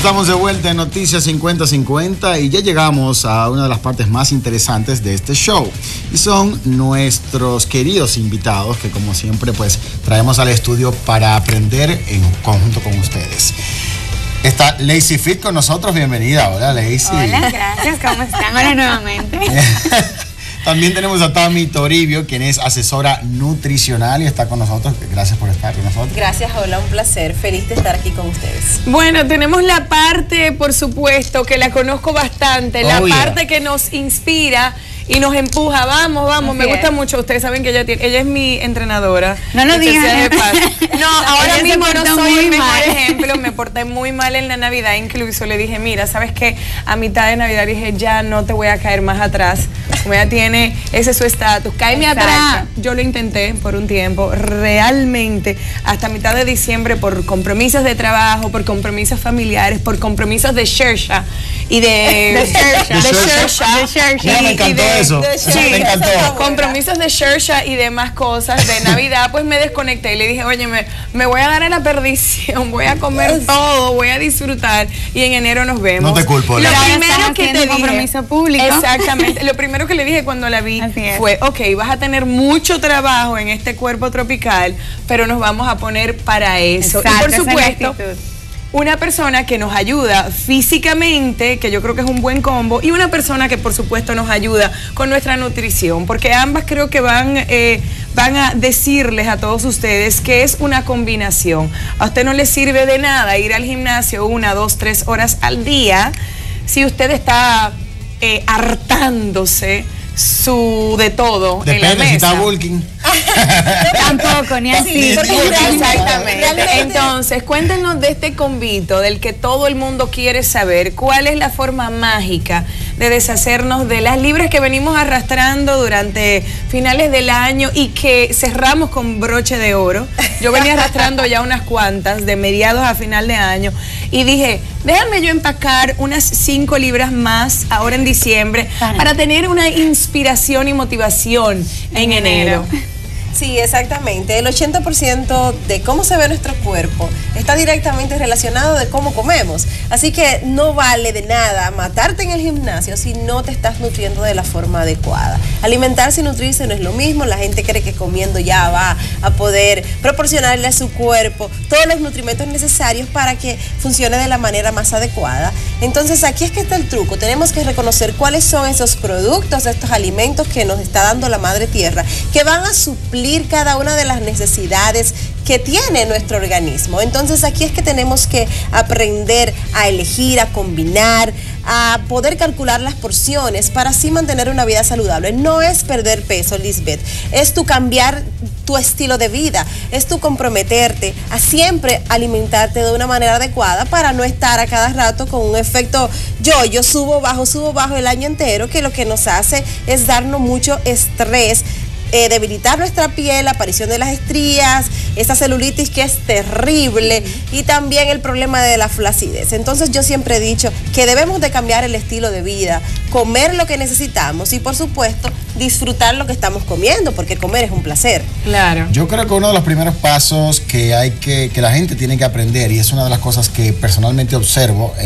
Estamos de vuelta en Noticias 50-50 y ya llegamos a una de las partes más interesantes de este show. Y son nuestros queridos invitados que, como siempre, pues traemos al estudio para aprender en conjunto con ustedes. Está Lacey Fit con nosotros, bienvenida. Hola, Lacey. Hola, gracias, ¿cómo están? Hola nuevamente. También tenemos a Tami Toribio, quien es asesora nutricional y está con nosotros. Gracias por estar con nosotros. Gracias, hola, un placer. Feliz de estar aquí con ustedes. Bueno, tenemos la parte, por supuesto, que la conozco bastante, la parte que nos inspira y nos empuja. Vamos, vamos, me gusta mucho. Ustedes saben que ella es mi entrenadora. No lo digan. No, ahora mismo no soy el mejor ejemplo. Me porté muy mal en la Navidad. Incluso le dije, mira, ¿sabes qué? A mitad de Navidad dije, ya no te voy a caer más atrás. Como ella tiene, ese es su estatus. Cáeme atrás. Yo lo intenté por un tiempo. Realmente, hasta mitad de diciembre, por compromisos de trabajo, por compromisos familiares, por compromisos de Shersha y de Shersha. Me encantó eso. Me encantó. Compromisos de Shersha y demás cosas de Navidad, pues me desconecté y le dije, oye, me voy a dar a la perdición, voy a comer todo, voy a disfrutar y en enero nos vemos. No te culpo. Lo primero que te dije, compromiso público. Exactamente. Lo primero que le dije cuando la vi fue, ok, vas a tener mucho trabajo en este cuerpo tropical, pero nos vamos a poner para eso. Exacto, y por supuesto, una persona que nos ayuda físicamente, que yo creo que es un buen combo, y una persona que por supuesto nos ayuda con nuestra nutrición, porque ambas creo que van a decirles a todos ustedes que es una combinación. A usted no le sirve de nada ir al gimnasio 1, 2, 3 horas al día si usted está hartándose de todo. Depende, en la mesa. si está bulking. Tampoco, ni así. Exactamente. Entonces, cuéntenos de este convito del que todo el mundo quiere saber. ¿Cuál es la forma mágica de deshacernos de las libras que venimos arrastrando durante finales del año y que cerramos con broche de oro? Yo venía arrastrando ya unas cuantas de mediados a final de año y dije, déjame yo empacar unas 5 libras más ahora en diciembre para tener una inspiración y motivación en enero. Sí, exactamente. El 80% de cómo se ve nuestro cuerpo está directamente relacionado de cómo comemos. Así que no vale de nada matarte en el gimnasio si no te estás nutriendo de la forma adecuada. Alimentarse y nutrirse no es lo mismo. La gente cree que comiendo ya va a poder proporcionarle a su cuerpo todos los nutrimentos necesarios para que funcione de la manera más adecuada. Entonces aquí es que está el truco. Tenemos que reconocer cuáles son esos productos, estos alimentos que nos está dando la madre tierra, que van a suplir cada una de las necesidades que tiene nuestro organismo. Entonces aquí es que tenemos que aprender a elegir, a combinar, a poder calcular las porciones para así mantener una vida saludable. No es perder peso, Lisbeth, es tu cambiar tu estilo de vida, es tu comprometerte a siempre alimentarte de una manera adecuada para no estar a cada rato con un efecto yo subo bajo el año entero, que lo que nos hace es darnos mucho estrés, debilitar nuestra piel, la aparición de las estrías, esa celulitis que es terrible y también el problema de la flacidez. Entonces yo siempre he dicho que debemos de cambiar el estilo de vida, comer lo que necesitamos y por supuesto disfrutar lo que estamos comiendo, porque comer es un placer. Claro. Yo creo que uno de los primeros pasos que la gente tiene que aprender, y es una de las cosas que personalmente observo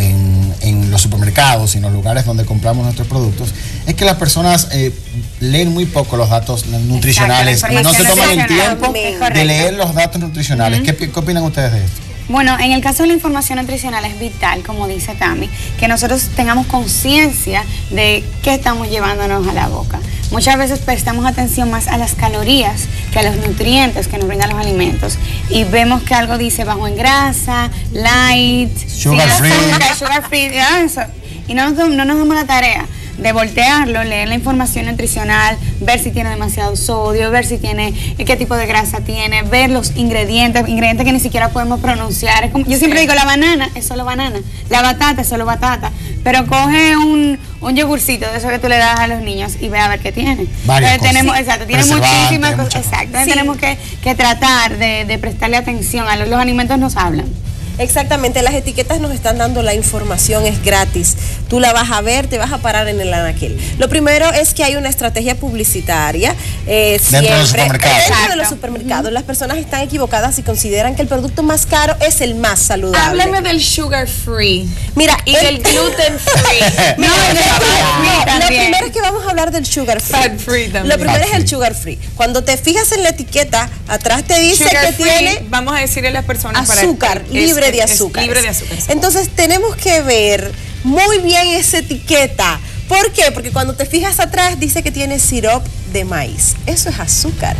en los supermercados y en los lugares donde compramos nuestros productos, es que las personas leen muy poco los datos nutricionales. No se toman el tiempo de leer los datos nutricionales. ¿Qué opinan ustedes de esto? Bueno, en el caso de la información nutricional es vital, como dice Tami, que nosotros tengamos conciencia de qué estamos llevándonos a la boca. Muchas veces prestamos atención más a las calorías que a los nutrientes que nos brindan los alimentos. Y vemos que algo dice bajo en grasa, light, sugar free, eso. Y no nos damos la tarea de voltearlo, leer la información nutricional, ver si tiene demasiado sodio, ver si tiene, qué tipo de grasa tiene, ver los ingredientes que ni siquiera podemos pronunciar. Es como, yo siempre digo, la banana es solo banana, la batata es solo batata, pero coge un yogurcito de eso que tú le das a los niños y ve a ver qué tiene. Tiene muchísimas cosas. Exacto, tenemos que tratar de prestarle atención a los alimentos nos hablan. Exactamente, las etiquetas nos están dando la información, es gratis, tú la vas a ver, te vas a parar en el anaquel. Lo primero es que hay una estrategia publicitaria siempre dentro de los supermercados. Las personas están equivocadas y consideran que el producto más caro es el más saludable. Háblame del sugar free. Mira, y del gluten free. Lo primero es que vamos a hablar del sugar free. Fat free también. Lo primero es el sugar free. Cuando te fijas en la etiqueta, atrás te dice sugar que free, tiene, vamos a decirle a las personas, azúcar, libre de azúcar. Libre de azúcar. Entonces tenemos que ver muy bien esa etiqueta. ¿Por qué? Porque cuando te fijas atrás dice que tiene sirope de maíz. Eso es azúcar.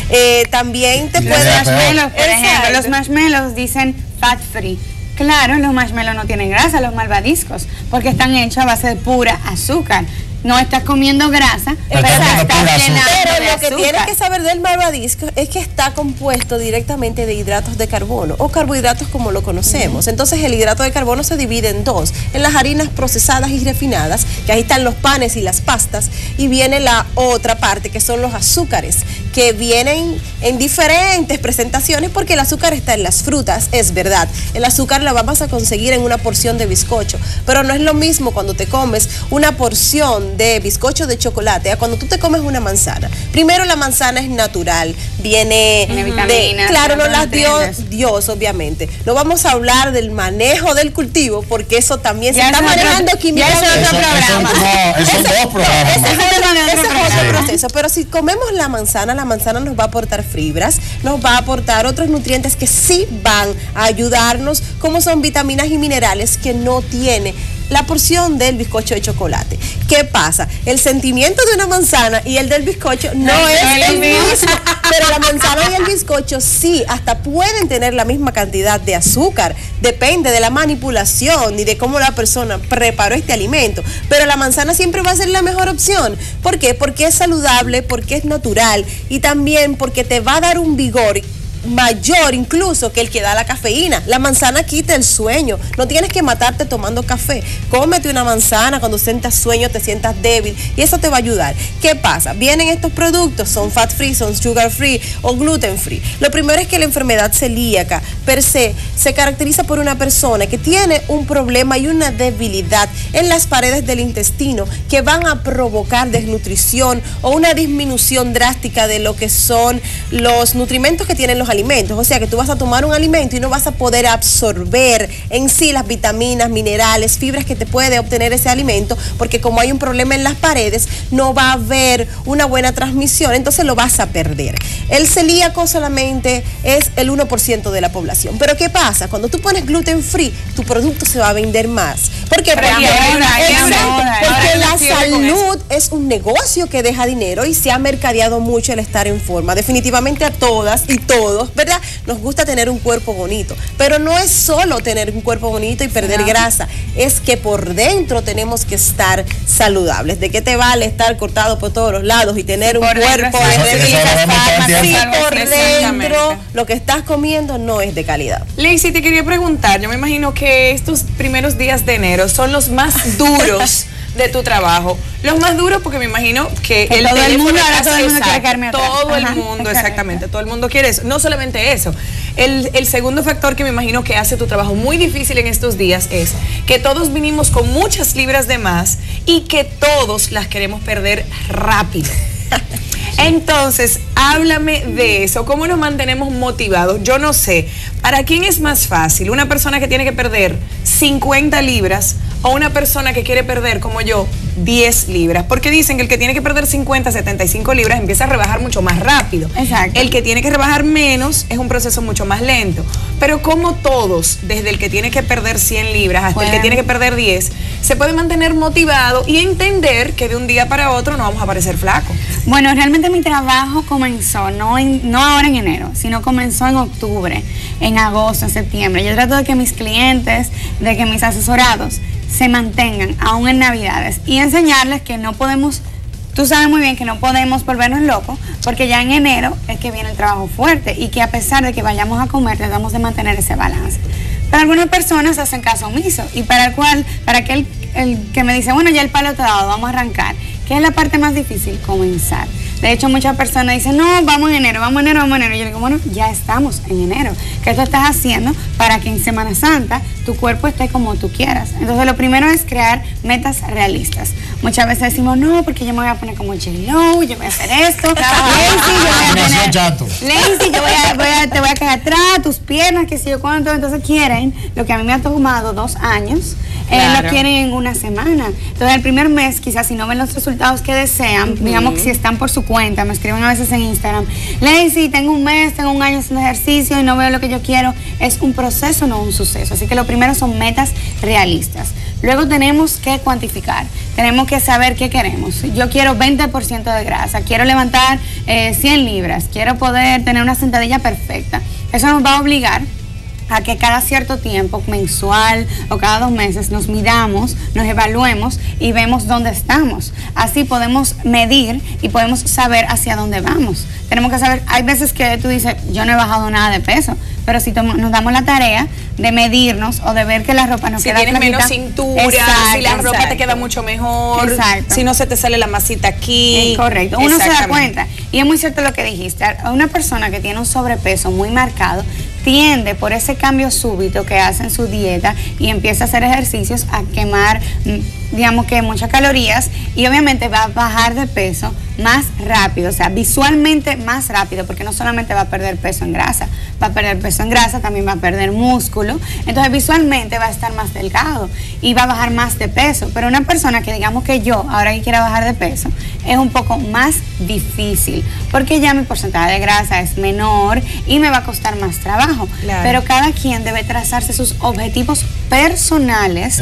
También te puede... Marshmallows, por ejemplo. Los marshmallows dicen fat free. Claro, los marshmallows no tienen grasa, los malvadiscos, porque están hechos a base de pura azúcar. No estás comiendo grasa, pero estás llenando de Pero lo que azúcar. tienes que saber del malvadisco es que está compuesto directamente de hidratos de carbono o carbohidratos como lo conocemos. Entonces el hidrato de carbono se divide en dos, en las harinas procesadas y refinadas, que ahí están los panes y las pastas, y viene la otra parte que son los azúcares, que vienen en diferentes presentaciones porque el azúcar está en las frutas, es verdad. El azúcar la vamos a conseguir en una porción de bizcocho, pero no es lo mismo cuando te comes una porción de bizcocho de chocolate a cuando tú te comes una manzana. Primero, la manzana es natural, viene Tiene vitaminas, claro, no las dio nutrientes. Dios, obviamente. No vamos a hablar del manejo del cultivo porque eso también se está manejando químicamente. Ya es otro programa. Esos dos programas. Ese es otro proceso, pero si comemos la manzana nos va a aportar fibras, nos va a aportar otros nutrientes que sí van a ayudarnos, como son vitaminas y minerales que no tiene la porción del bizcocho de chocolate. ¿Qué pasa? El sentimiento de una manzana y el del bizcocho no es el mismo, pero la manzana y el bizcocho sí, hasta pueden tener la misma cantidad de azúcar, depende de la manipulación y de cómo la persona preparó este alimento, pero la manzana siempre va a ser la mejor opción. ¿Por qué? Porque es saludable, porque es natural y también porque te va a dar un vigor mayor incluso que el que da la cafeína. La manzana quita el sueño, no tienes que matarte tomando café. Cómete una manzana cuando sientas sueño, te sientas débil y eso te va a ayudar. ¿Qué pasa? Vienen estos productos, son fat free, son sugar free o gluten free. Lo primero es que la enfermedad celíaca per se caracteriza por una persona que tiene un problema y una debilidad en las paredes del intestino que van a provocar desnutrición o una disminución drástica de lo que son los nutrimentos que tienen los alimentos. O sea que tú vas a tomar un alimento y no vas a poder absorber en sí las vitaminas, minerales, fibras que te puede obtener ese alimento, porque como hay un problema en las paredes, no va a haber una buena transmisión, entonces lo vas a perder. El celíaco solamente es el 1% de la población. Pero ¿qué pasa? Cuando tú pones gluten free, tu producto se va a vender más. ¿Por qué? Porque la salud es un negocio que deja dinero y se ha mercadeado mucho el estar en forma. Definitivamente a todas y todos, ¿verdad? Nos gusta tener un cuerpo bonito, pero no es solo tener un cuerpo bonito y perder grasa, es que por dentro tenemos que estar saludables. ¿De qué te vale estar cortado por todos los lados y tener un cuerpo si por dentro lo que estás comiendo no es de calidad? Lacey, te quería preguntar, yo me imagino que estos primeros días de enero son los más duros de tu trabajo. Los más duros porque me imagino que el todo el mundo, ahora todo el mundo quiere quedarme atrás. Todo el mundo, exactamente, todo el mundo quiere eso. No solamente eso. El segundo factor que me imagino que hace tu trabajo muy difícil en estos días es que todos vinimos con muchas libras de más y que todos las queremos perder rápido. Entonces, háblame de eso. ¿Cómo nos mantenemos motivados? Yo no sé. ¿Para quién es más fácil? ¿Una persona que tiene que perder 50 libras o una persona que quiere perder, como yo, 10 libras? Porque dicen que el que tiene que perder 50, 75 libras empieza a rebajar mucho más rápido. Exacto. El que tiene que rebajar menos es un proceso mucho más lento. Pero como todos, desde el que tiene que perder 100 libras hasta el que tiene que perder 10, se puede mantener motivado y entender que de un día para otro no vamos a parecer flacos. Bueno, realmente mi trabajo comenzó, no ahora en enero, sino comenzó en octubre, en agosto, en septiembre. Yo trato de que mis clientes, de que mis asesorados se mantengan aún en Navidades y enseñarles que no podemos, tú sabes muy bien que no podemos volvernos locos, porque ya en enero es que viene el trabajo fuerte y que a pesar de que vayamos a comer, tratamos de mantener ese balance. Pero algunas personas hacen caso omiso y para aquel el que me dice, bueno, ya el palo te ha dado, vamos a arrancar. ¿Qué es la parte más difícil? Comenzar. De hecho, muchas personas dicen, no, vamos en enero, vamos en enero, vamos en enero. Y yo digo, bueno, ya estamos en enero. ¿Qué tú estás haciendo para que en Semana Santa tu cuerpo esté como tú quieras? Entonces, lo primero es crear metas realistas. Muchas veces decimos, no, porque yo me voy a poner como J-Lo, yo voy a hacer esto. Lazy, te voy a caer atrás, tus piernas, qué sé yo cuánto. Entonces quieren, lo que a mí me ha tomado 2 años, lo quieren en una semana. Entonces, el primer mes, quizás si no ven los resultados que desean, digamos que si están por su cuenta, me escriben a veces en Instagram, Lazy, tengo un mes, tengo un año haciendo ejercicio y no veo lo que yo quiero. Es un proceso, no un suceso. Así que lo primero son metas realistas. Luego tenemos que cuantificar, tenemos que saber qué queremos. Yo quiero 20% de grasa, quiero levantar 100 libras, quiero poder tener una sentadilla perfecta. Eso nos va a obligar a que cada cierto tiempo, mensual o cada 2 meses, nos midamos, nos evaluemos y vemos dónde estamos. Así podemos medir y podemos saber hacia dónde vamos. Tenemos que saber, hay veces que tú dices, yo no he bajado nada de peso, pero si nos damos la tarea de medirnos o de ver que la ropa nos queda tienes menos cintura, si la ropa te queda mucho mejor, si no se te sale la masita aquí. Correcto, uno se da cuenta. Y es muy cierto lo que dijiste, una persona que tiene un sobrepeso muy marcado tiende por ese cambio súbito que hace en su dieta y empieza a hacer ejercicios a quemar, digamos que muchas calorías, y obviamente va a bajar de peso más rápido, o sea, visualmente más rápido, porque no solamente va a perder peso en grasa, va a perder peso en grasa, también va a perder músculo, entonces visualmente va a estar más delgado y va a bajar más de peso. Pero una persona que digamos que yo, ahora que quiera bajar de peso, es un poco más difícil, porque ya mi porcentaje de grasa es menor y me va a costar más trabajo. Claro. Pero cada quien debe trazarse sus objetivos personales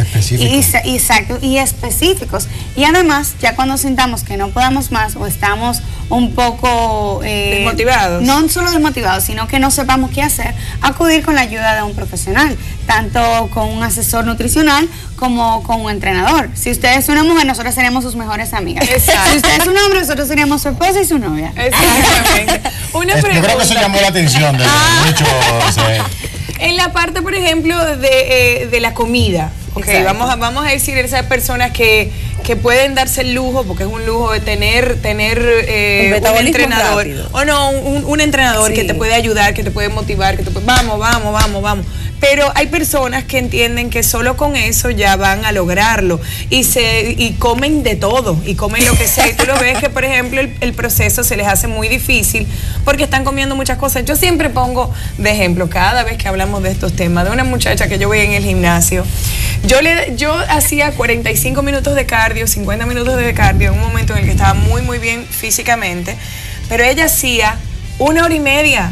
y específicos. Y además, ya cuando sintamos que no podamos más o estamos un poco desmotivados, no solo desmotivados, sino que no sepamos qué hacer, acudir con la ayuda de un profesional, tanto con un asesor nutricional como con un entrenador. Si usted es una mujer, nosotros seremos sus mejores amigas. Exacto. Si usted es un hombre, nosotros seríamos su esposa y su novia. Exactamente. Una pregunta. Yo creo que eso llamó la atención de muchos. En la parte, por ejemplo, de la comida. Okay, vamos a decir esas personas que pueden darse el lujo, porque es un lujo de tener un entrenador, rápido. O no, un entrenador que te puede ayudar, que te puede motivar, que te puede, vamos. Pero hay personas que entienden que solo con eso ya van a lograrlo y comen de todo, y comen lo que sea. Y tú lo ves que, por ejemplo, el proceso se les hace muy difícil porque están comiendo muchas cosas. Yo siempre pongo de ejemplo, cada vez que hablamos de estos temas, de una muchacha que yo veía en el gimnasio. Yo hacía 45 minutos de cardio, 50 minutos de cardio en un momento en el que estaba muy, muy bien físicamente, pero ella hacía 1 hora y media,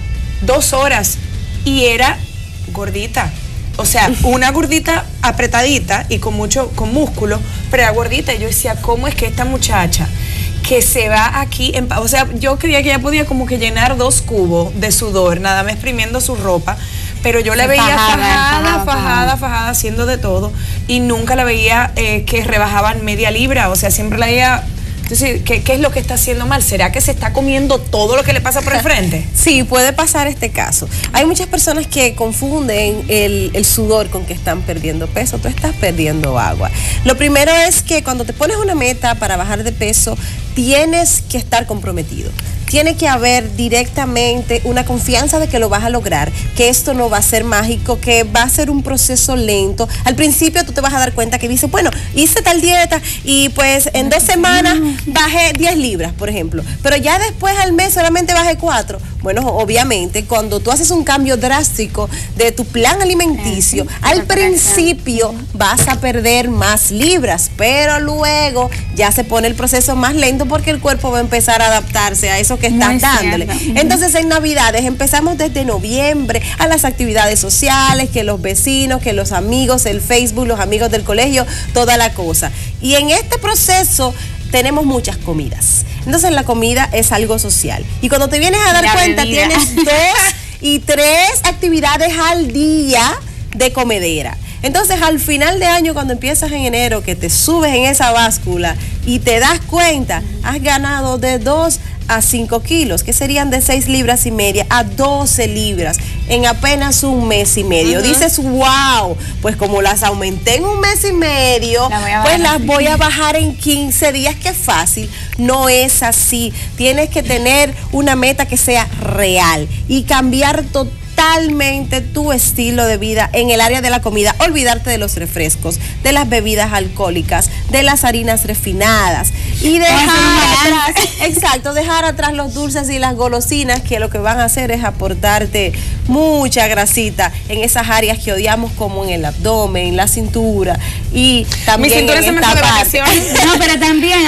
2 horas, y era gordita. O sea, una gordita apretadita y con músculo, pero era gordita. Y yo decía, ¿cómo es que esta muchacha que se va aquí, o sea, yo creía que ella podía como que llenar 2 cubos de sudor, nada más exprimiendo su ropa, pero yo la veía fajada, haciendo de todo, y nunca la veía que rebajaban media libra, o sea, siempre la veía. Entonces, ¿qué es lo que está haciendo mal? ¿Será que se está comiendo todo lo que le pasa por el frente? Sí, puede pasar este caso. Hay muchas personas que confunden el sudor con que están perdiendo peso. Tú estás perdiendo agua. Lo primero es que cuando te pones una meta para bajar de peso, tienes que estar comprometido. Tiene que haber directamente una confianza de que lo vas a lograr, que esto no va a ser mágico, que va a ser un proceso lento. Al principio tú te vas a dar cuenta que dices, bueno, hice tal dieta y pues en 2 semanas bajé 10 libras, por ejemplo, pero ya después al mes solamente bajé 4. Bueno, obviamente, cuando tú haces un cambio drástico de tu plan alimenticio, al principio vas a perder más libras, pero luego ya se pone el proceso más lento porque el cuerpo va a empezar a adaptarse a eso que estás dándole. Entonces, en Navidades empezamos desde noviembre a las actividades sociales, que los vecinos, que los amigos, el Facebook, los amigos del colegio, toda la cosa. Y en este proceso tenemos muchas comidas. Entonces la comida es algo social. Y cuando te vienes a dar cuenta, tienes 2 y 3 actividades al día de comedera. Entonces al final de año, cuando empiezas en enero, que te subes en esa báscula y te das cuenta, has ganado de 2 a 5 kilos, que serían de 6 libras y media a 12 libras en apenas un mes y medio. Dices, wow, pues como las aumenté en un mes y medio, pues las voy a bajar en 15 días, qué fácil. No es así. Tienes que tener una meta que sea real y cambiar totalmente tu estilo de vida en el área de la comida, olvidarte de los refrescos, de las bebidas alcohólicas, de las harinas refinadas y dejar atrás los dulces y las golosinas, que lo que van a hacer es aportarte mucha grasita en esas áreas que odiamos, como en el abdomen, en la cintura y también en esta parte. No, pero también,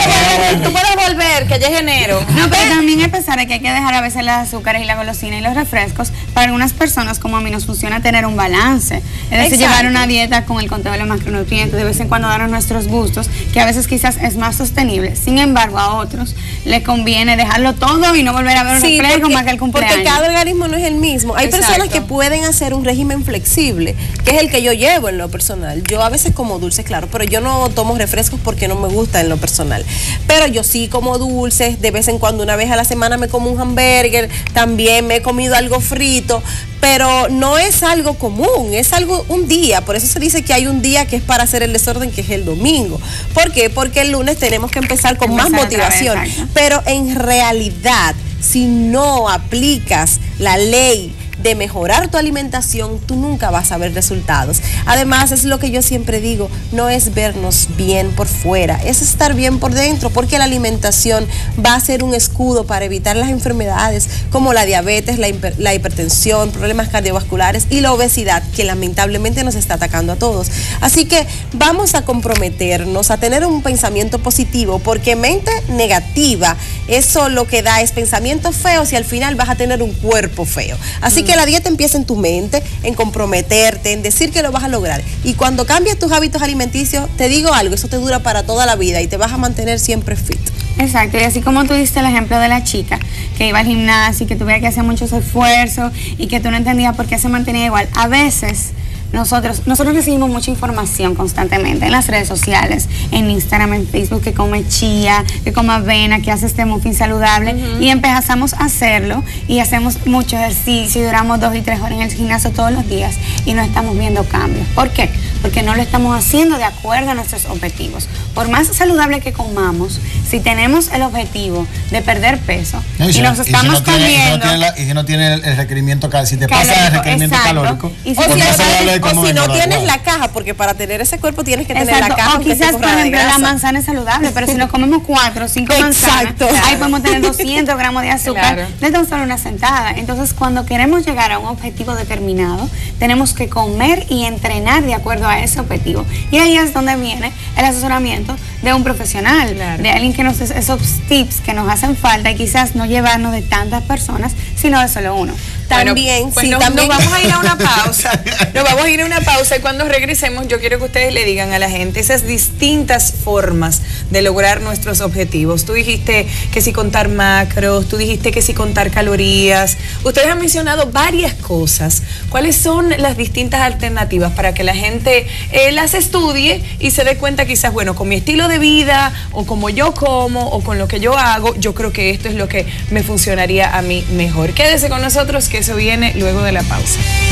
tú puedes volver, que ya es enero. No, pero también a pesar de que hay que dejar a veces los azúcares y la golosina y los refrescos, para algunas personas como a mí nos funciona tener un balance, es decir, llevar una dieta con el conteo de los macronutrientes, de vez en cuando darnos nuestros gustos, que a veces quizás es más sostenible. Sin embargo, a otros les conviene dejarlo todo y no volver a ver un refresco más que el cumpleaños. Porque cada organismo no es el mismo. Hay personas que pueden hacer un régimen flexible, que es el que yo llevo en lo personal. Yo a veces como dulces, claro, pero yo no tomo refrescos porque no me gusta en lo personal. Pero yo sí como dulces, de vez en cuando, una vez a la semana me como un hamburger, también me he comido algo frito, pero no es algo común, es algo un día. Por eso se dice que hay un día que es para hacer el desorden, que es el domingo. ¿Por qué? Porque el lunes tenemos que empezar con más motivación. Pero en realidad, si no aplicas la ley de mejorar tu alimentación, tú nunca vas a ver resultados. Además, es lo que yo siempre digo, no es vernos bien por fuera, es estar bien por dentro, porque la alimentación va a ser un escudo para evitar las enfermedades como la diabetes, la hipertensión, problemas cardiovasculares y la obesidad, que lamentablemente nos está atacando a todos. Así que vamos a comprometernos a tener un pensamiento positivo, porque mente negativa, eso lo que da es pensamientos feos y al final vas a tener un cuerpo feo. Así que la dieta empieza en tu mente, en comprometerte, en decir que lo vas a lograr. Y cuando cambias tus hábitos alimenticios, te digo algo, eso te dura para toda la vida y te vas a mantener siempre fit. Exacto, y así como tú diste el ejemplo de la chica que iba al gimnasio y que tuviera que hacer muchos esfuerzos y que tú no entendías por qué se mantenía igual, a veces nosotros recibimos mucha información constantemente en las redes sociales, en Instagram, en Facebook, que come chía, que come avena, que hace este muffin saludable, y empezamos a hacerlo y hacemos mucho ejercicio y duramos 2 y 3 horas en el gimnasio todos los días y no estamos viendo cambios. ¿Por qué? Porque no lo estamos haciendo de acuerdo a nuestros objetivos. Por más saludable que comamos, si tenemos el objetivo de perder peso y nos estamos comiendo... Y si no tiene el requerimiento, si te pasa el requerimiento calórico, o si no tienes la caja, porque para tener ese cuerpo tienes que tener la caja. O quizás, por ejemplo, la manzana es saludable, pero si nos comemos 4 o 5 manzanas, ahí podemos tener 200 gramos de azúcar de tan solo una sentada. Entonces, cuando queremos llegar a un objetivo determinado, tenemos que comer y entrenar de acuerdo a ese objetivo. Y ahí es donde viene el asesoramiento de un profesional, de alguien que nos dé esos tips que nos hacen falta y quizás no llevarnos de tantas personas, sino de solo uno. También, pues nos vamos a ir a una pausa. Nos vamos a ir a una pausa y cuando regresemos yo quiero que ustedes le digan a la gente esas distintas formas de lograr nuestros objetivos. Tú dijiste que si contar macros, tú dijiste que si contar calorías. Ustedes han mencionado varias cosas. ¿Cuáles son las distintas alternativas para que la gente las estudie y se dé cuenta quizás, bueno, con mi estilo de vida o como yo como o con lo que yo hago, yo creo que esto es lo que me funcionaría a mí mejor? Quédese con nosotros, que eso viene luego de la pausa.